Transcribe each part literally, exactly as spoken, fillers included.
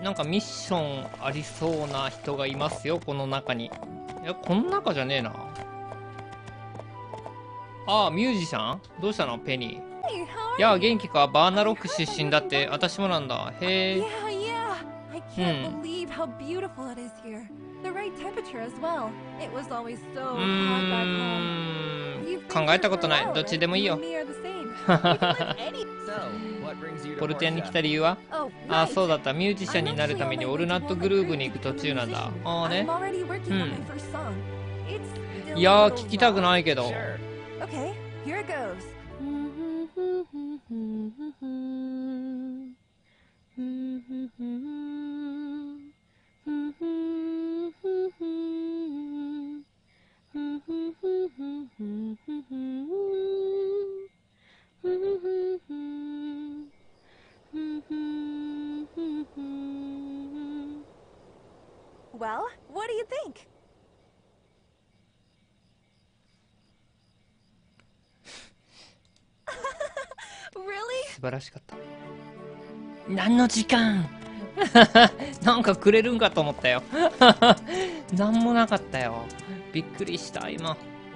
なんかミッションありそうな人がいますよ、この中に。いや、この中じゃねえな。ああ、ミュージシャンどうしたのペニー。いや、元気か。バーナロック出身だって。私もなんだ。へえ。うん。うーん。考えたことない。どっちでもいいよ。ポルテアに来た理由は？ああ、そうだった。ミュージシャンになるためにオルナットグルーブに行く途中なんだ。ああね。うん。いやー、聞きたくないけど。 Well, what do you think? 素晴らしかった。何の時間なんかくれるんかと思ったよ。なんもなかったよ。びっくりした今。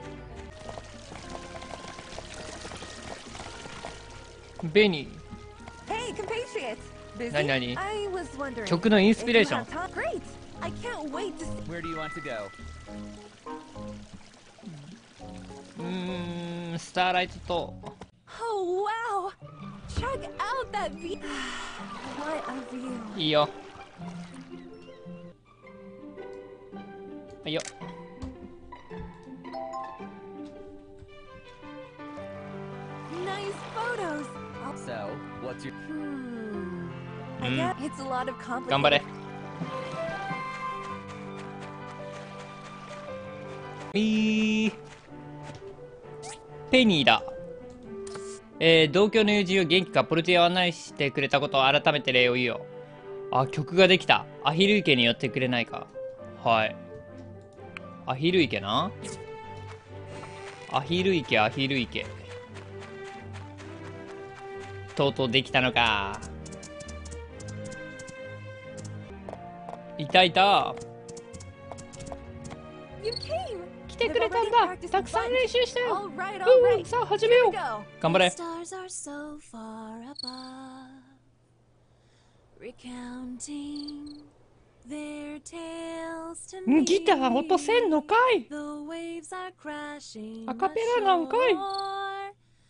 ベニー。 Hey, compatriots. Busy? 何何？ I was wondering 曲のインスピレーション。 if you have time. Great. I can't wait to see. Where do you want to go? うーん、スターライトと。 Oh wow! Check out that view. What a view. いいよ。はいよ。 Nice photos. So, what's your... Hmm. I うん。 guess it's a lot of complicated. 頑張れ。いい。ペニーだ。えー、同郷の友人を元気かポルティアを案内してくれたことを改めて礼を言うよ。あ、曲ができた。アヒル池に寄ってくれないか。はい。アヒル池な。アヒル池、アヒル池。とうとうできたのか。いたいた。 You came. 来てくれたんだ。たくさん練習したよ。 All right, う all んうん、 right. さあ始めよう。 Go. 頑張れ。 Stars are so far above, recounting their tales to me. ギター落とせんのかい。 The waves are crashing アカペラなんかい。 ashore,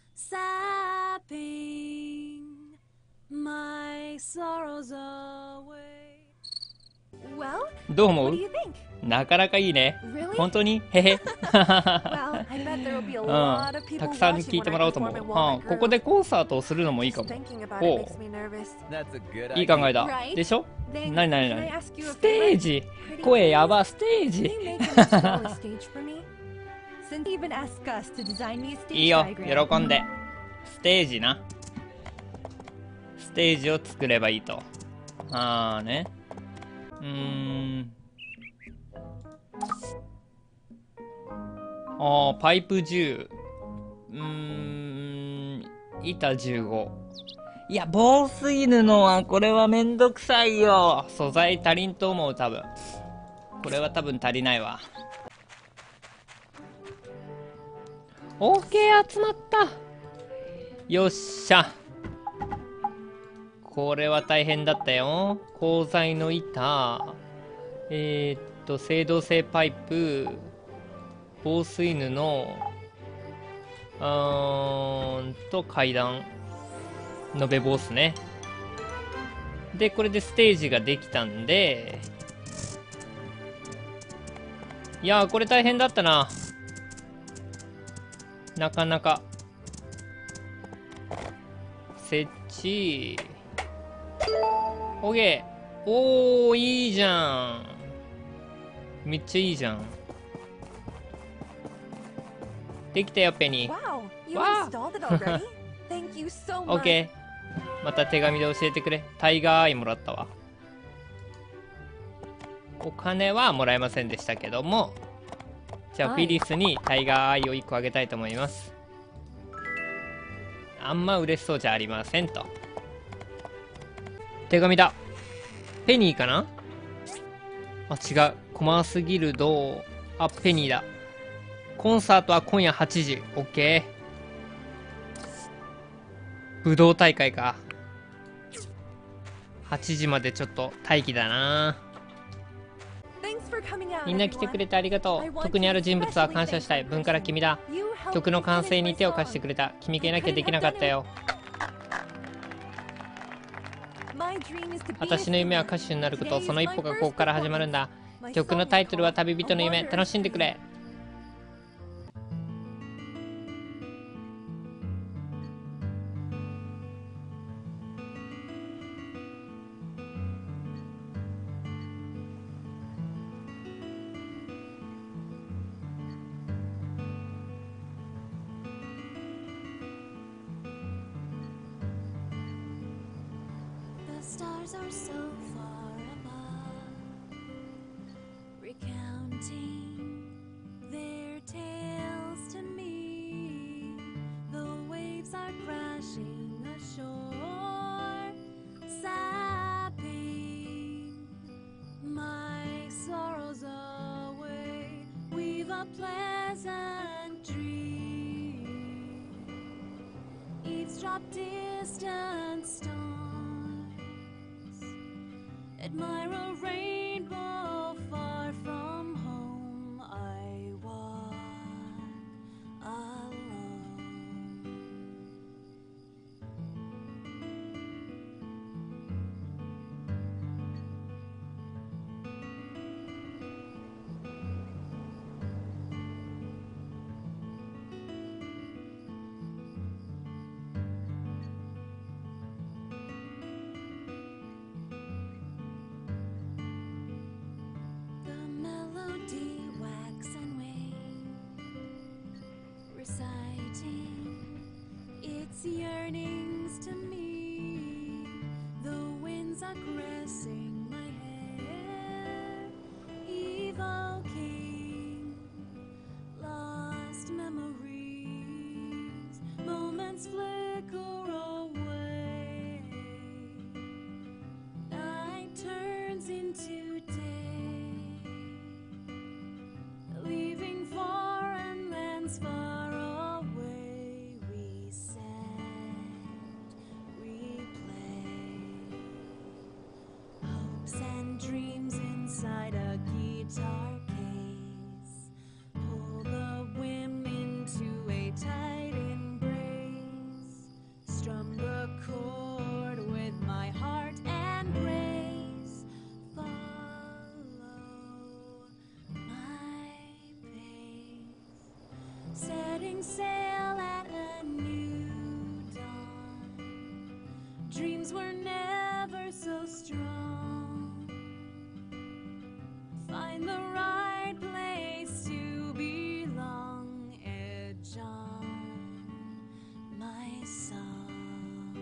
sapping my sorrows away. Well, どう思 what う？ do you think? なかなかいいね。 Really? 本当にへへ。 Well, I bet there will be a うん lot of people たくさん watching 聞いて when も I らおうと思う。 perform at はあ、 Walnut ここで Grove. コンサートをするのもいいか Just も。 thinking about it ほ makes me nervous. That's a good う、いい考 idea. えだ。 Right? でしょ？ Then なになに can な I に？ ask you a ステー favor? ジ。 Pretty 声や please? ば、ステー Can ジ。 you make an install a stage for me? Since even asked Gus to design me a い stage いよ、 diagram. 喜んで。ステージな。ステージを作ればいいと。あーね。うーん。あー、パイプじゅう。うーん。板じゅうご。いや、防水布は、これはめんどくさいよ。素材足りんと思う、多分。これは多分足りないわ。オーケー、集まった。よっしゃ。これは大変だったよ。鋼材の板。えー、っと、青銅製パイプ。防水布の、うーんと、階段。延べ棒っすね。で、これでステージができたんで、いやー、これ大変だったな。なかなか。設置。オーケー。おー、いいじゃん。めっちゃいいじゃん。できたよ、ペニー。 Wow, you Wow. installed it already? Thank you so オッ much. ケー。また手紙で教えてくれ。タイガーアイもらったわ。お金はもらえませんでしたけども、じゃあフィリスにタイガーアイをいっこあげたいと思います。あんま嬉しそうじゃありませんと。手紙だ。 ペニーかな。あ、違う。コマースギルド。あ、ペニーだ。コンサートは今夜はちじ。オッケー。武道大会か。はちじまでちょっと待機だな。みんな来てくれてありがとう。特にある人物は感謝したい。文から君だ。曲の完成に手を貸してくれた。君がいなきゃできなかったよ。私の夢は歌手になること。その一歩がここから始まるんだ。曲のタイトルは旅人の夢。楽しんでくれ。 Stars are so far above, recounting their tales to me. The waves are crashing ashore, sapping my sorrows away. We've a pleasant dream. Eavesdrop distant stars. Admire a rainbow far from home. I walk alone. Yearnings to me, the winds are caressing my hair, evoking lost memories. Moments flicker away, night turns into day, leaving foreign lands far. Dreams inside a guitar case. Pull the whim into a tight embrace. Strum the chord with my heart and grace. Follow my pace. Setting sail at a new dawn. Dreams were never so strong. Find the right place to belong. Edge on my song.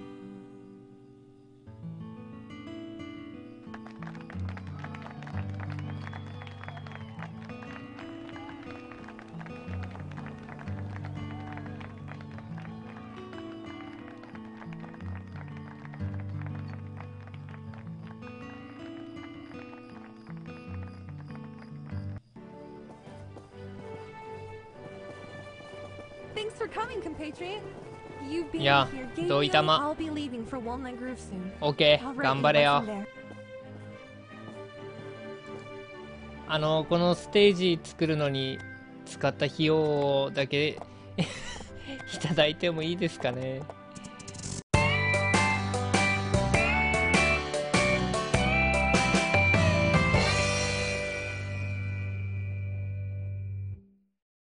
Thanks for coming, compatriot. You've been Yeah, here. Game どういた day, ま。 I'll be leaving for Walnut Grove soon. OK I'll write 頑 you 張れ a よ。 lesson there. あのこのステージ作るのに使った費用だけいただいてもいいですかね。